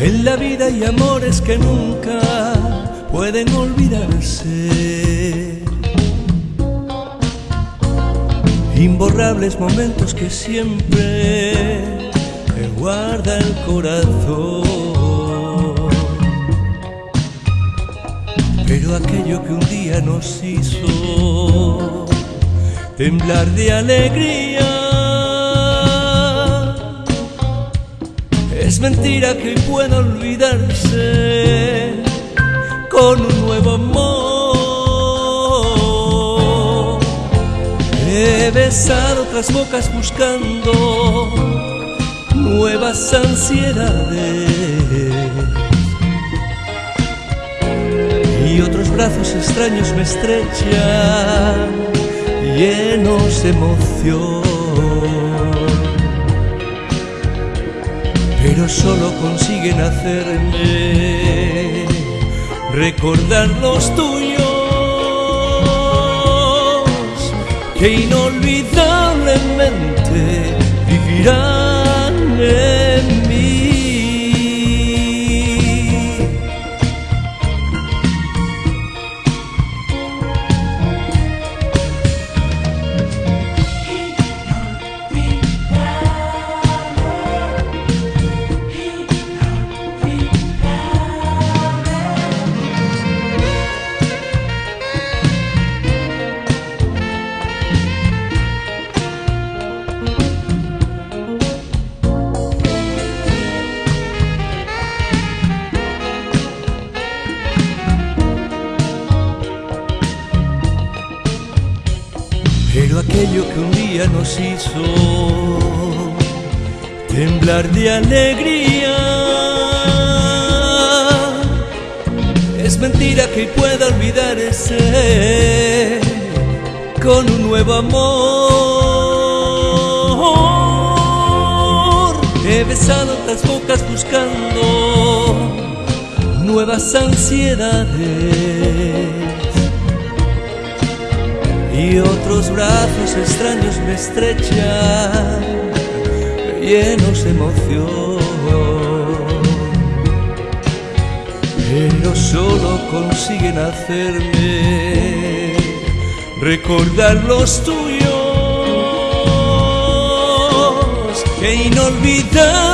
En la vida hay amores que nunca pueden olvidarse, imborrables momentos que siempre me guarda el corazón. Pero aquello que un día nos hizo temblar de alegría, es mentira que hoy pueda olvidarse con un nuevo amor. He besado otras bocas buscando nuevas ansiedades, y otros brazos extraños me estrechan llenos de emoción. Pero solo consiguen hacerme recordar los tuyos, que inolvidablemente vivirán en mí. Pero aquello que un día nos hizo temblar de alegría, es mentira que pueda olvidarse con un nuevo amor. He besado otras bocas buscando nuevas ansiedades, y otros brazos extraños me estrechan llenos de emoción. Pero solo consiguen hacerme recordar los tuyos, que inolvidable